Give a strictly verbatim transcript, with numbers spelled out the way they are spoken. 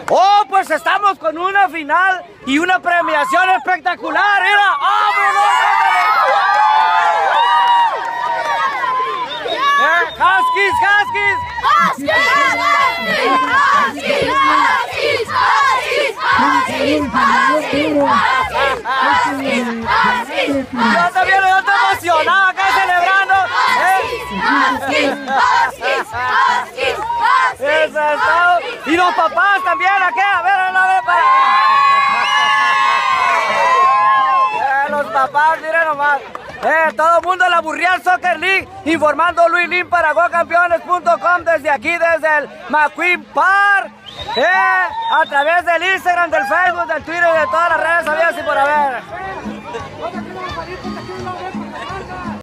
Oh, pues estamos con una final y una premiación espectacular. Mira, ¡vámonos! Eh, Huskies, Huskies. Huskies, Huskies, Huskies, Huskies, Huskies, Huskies, Huskies. Yo también, yo estoy emocionado acá celebrando. Huskies, Huskies, Huskies, Eso es todo. Y los papás también, aquí, a ver, a ver, para. Eh, los papás, miren nomás. Eh, todo el mundo de la Burrial Soccer League, informando Luis Lin para go campeones punto com desde aquí, desde el McQueen Park. Eh, a través del Instagram, del Facebook, del Twitter y de todas las redes habidas y por haber.